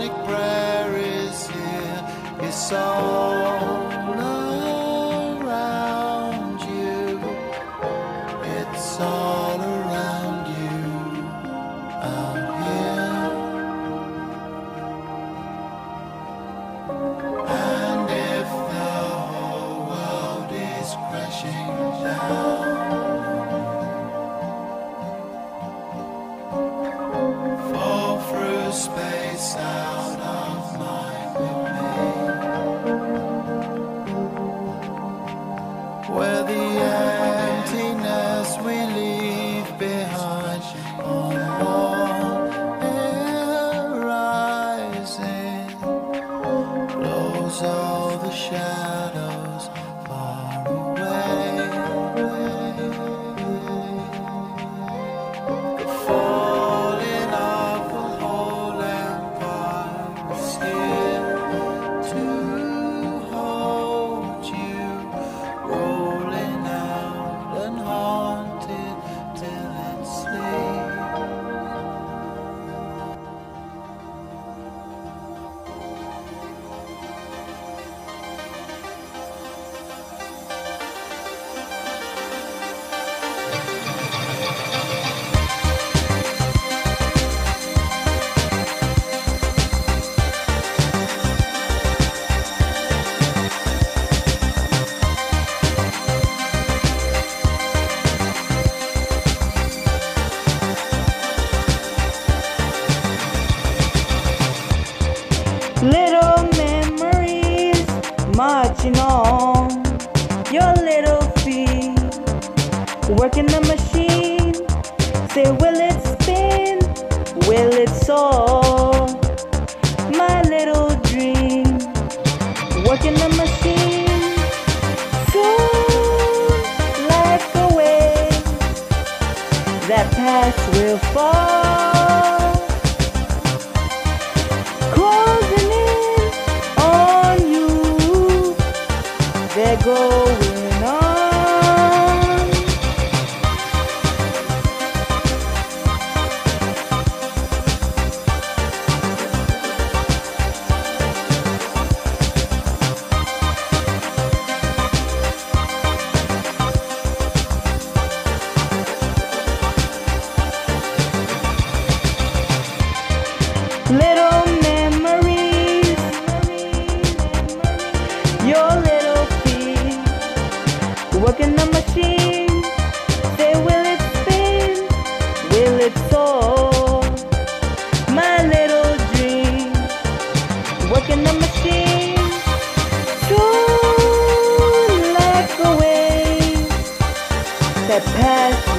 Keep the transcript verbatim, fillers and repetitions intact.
magic prayer is here. It's all around you. It's all around you out here. And if the whole world is crashing down, fall through space out of mind with me, where the emptiness we leave behind on one horizon blows all the shadows far away. The falling of the whole empire is here to hold you, rolling out and haunted till it's sleep. Little memories marching on your little feet, working the machine. Say, will it spin? Will it soar? My little dream, working the machine. Soon, like a wave, that past will fall. Closing in on you, they're going on. Little memories, your little feet, working the machine. Say, will it spin? Will it soar? My little dream, working the machine. Soon, like a wave, that past